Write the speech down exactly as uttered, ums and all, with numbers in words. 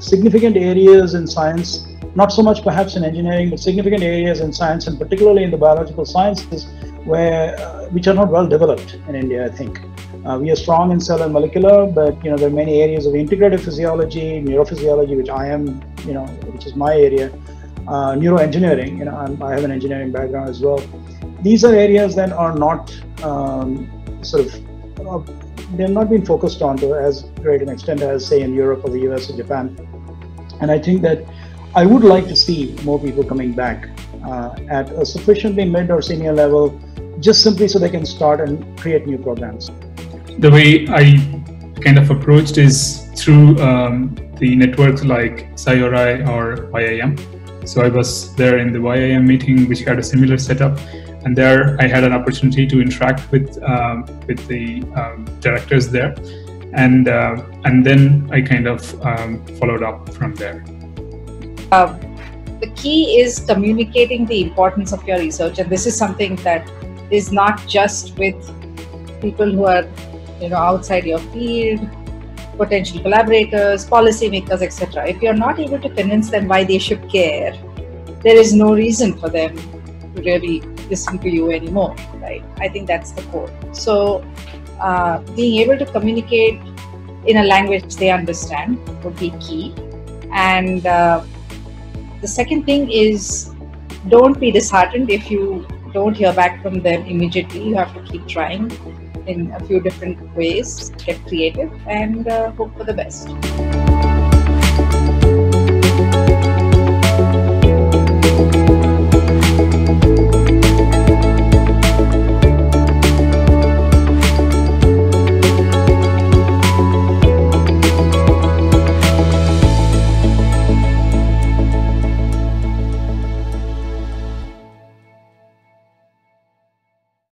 significant areas in science, not so much perhaps in engineering, but significant areas in science, and particularly in the biological sciences, where uh, which are not well developed in India, I think. Uh, we are strong in cell and molecular, but you know there are many areas of integrative physiology, neurophysiology, which I am, you know, which is my area. Uh, neuroengineering, you know, I'm, I have an engineering background as well. These are areas that are not um, sort of uh, they're not being focused on to as great an extent as, say, in Europe or the U S or Japan. And I think that I would like to see more people coming back uh, at a sufficiently mid or senior level, just simply so they can start and create new programs. The way I kind of approached is through um, the networks like Sci R I or Y I M. So I was there in the Y I M meeting, which had a similar setup, and there I had an opportunity to interact with um, with the um, directors there, and uh, and then I kind of um, followed up from there. Uh, the key is communicating the importance of your research, and this is something that is not just with people who are, you know, outside your field, potential collaborators, policymakers, et cetera. If you're not able to convince them why they should care, there is no reason for them to really listen to you anymore, right? I think that's the core. So uh, being able to communicate in a language they understand would be key. And uh, the second thing is, don't be disheartened if you don't hear back from them immediately. You have to keep trying in a few different ways, get creative, and uh, hope for the best.